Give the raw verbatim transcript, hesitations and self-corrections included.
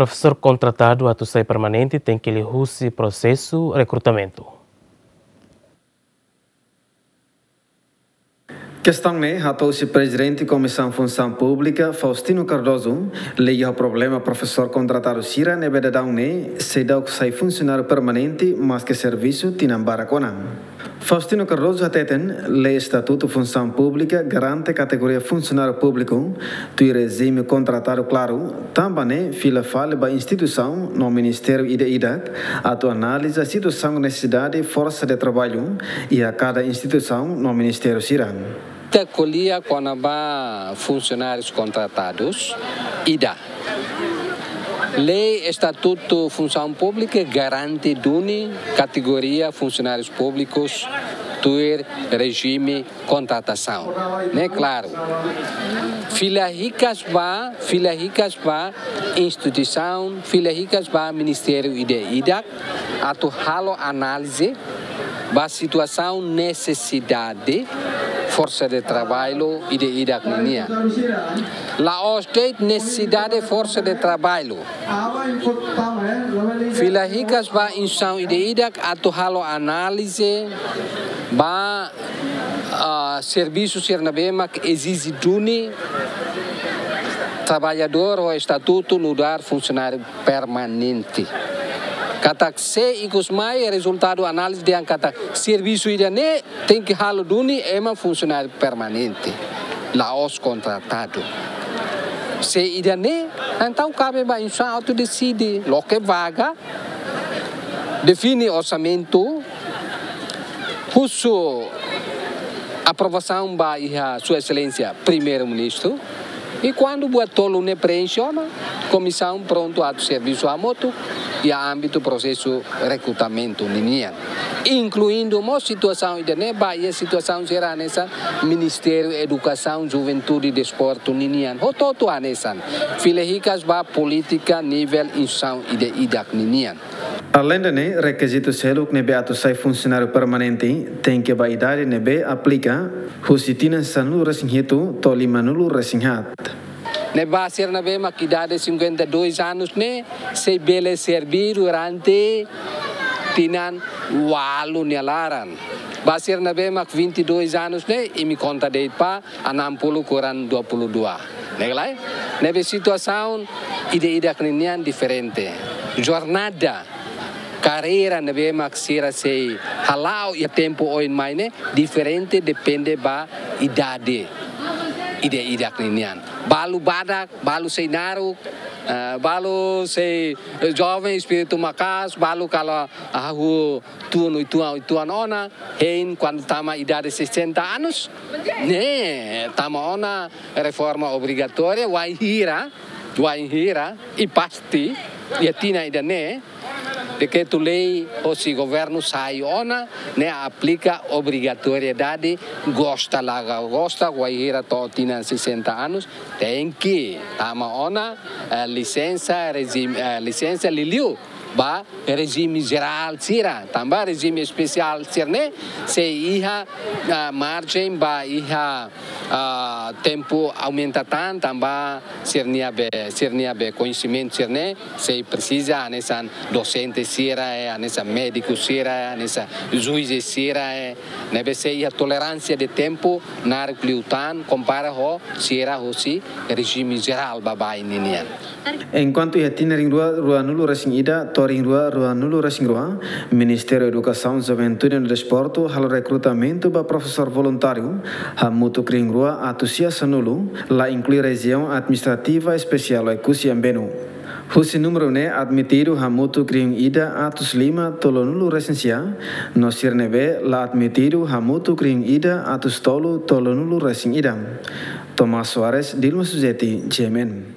Professor contratado a sai permanente tem que lhe o processo recrutamento. Questão né, ratou-se presidente da Comissão Função Pública, Faustino Cardoso, leia o problema professor contratado Sira Nebedadão né, se dá que sai funcionário permanente, mas que serviço tinambara conam. Faustino Cardoso ateten, lei Estatuto Função Pública, garante categoria funcionário público, tu regime contratado claro, também né, fila fale ba instituição, no Ministério I D I D A C, a tu análise a situação necessidade e força de trabalho e a cada instituição no Ministério Sira. Colhia com a funcionários contratados, I D A. Lei Estatuto Função Pública garante duni categoria funcionários públicos ter regime contratação, né? Claro. Filha ricas va, filha ricas va instituição, filha ricas va Ministério I D I D A C, a tu halo análise ba situação necessidade força de trabalho e de idacnia. La ostet necessidade de força de trabalho. Fila ricas ba insão e de idac atuhalo análise ba uh, serviço sernabema que exige duni trabalhador ou estatuto no dar funcionário permanente. Kata se ikut mai resultado análise de kata serviço idane tem que halo duni ema funcionário permanente lá os contratado se idane então cabe ba insa auto decide lo que vaga define orçamento puso aprovação ba iha sua excelência primeiro-ministro e quando o tolo ne preenchona comissão pronto a serviço a moto e a âmbito do processo recrutamento ninian, incluindo uma situação e a situação será nessa Ministério Educação, Juventude e Desporto ninian, o todo a nessa filha ricas ba política nível insão e de idac ninian. Além de né, requisito selo que nebe atu sai funcionário permanente tem que a idade nebe aplica husitina sanulu resinhetu toli manulu resinhat. Ne base na bem a idade de cinquenta e dois anos ne se bele servir durante tinan walu nyalaran. Base na bem a vinte e dois anos ne e me conta de pa a enam puluh kurang dua puluh dua. Neglai? Nebe situação ide-ide klinian diferente. Jornada carreira na bem a sira se halau e tempo oin mai ne diferente depende ba idade. Ide-ide klinian. Balu badak, balu seinaru, uh, balu se jovem espírito macas, balu kalau aku tuan tuan tuan ona, hein quando tama idade sessenta anos, ne tama ona reforma obrigatória, vai hira, vai hira e pasti, e tina ida ne. Decreto lei ou se governo sai ona ne aplica obrigatoriedade gosta laga gosta guaira totina sessenta anos tem que tama ona uh, licença regime uh, licença liliu ba regime geral sira também regime especial sirne se iha uh, margem ba iha uh, tempo aumenta tanto também sirnia be sirnia be conhecimento sirne se precisa nessa docente sira é nessa médico sira nessa juiz sira é nebe se iha tolerância de tempo na reclutan compara ho sira hosi regime geral babai ninian. Enquanto ia tinering rua rua nulu racing ida toring rua rua nulu racing rua Ministério Educação, Juventude e Desporto hal recrutamento ba professor voluntário ha mutu kring rua atusia sanulu la inclui região administrativa especial e kusiambenu. Husi número ne admitido ha mutu kring ida atus lima tolo nulu resensia no sirnebe la admitido ha mutu kring ida atus tolo tolo nulu racing ida. Thomas Soares, Dilma Suzeti, G M N.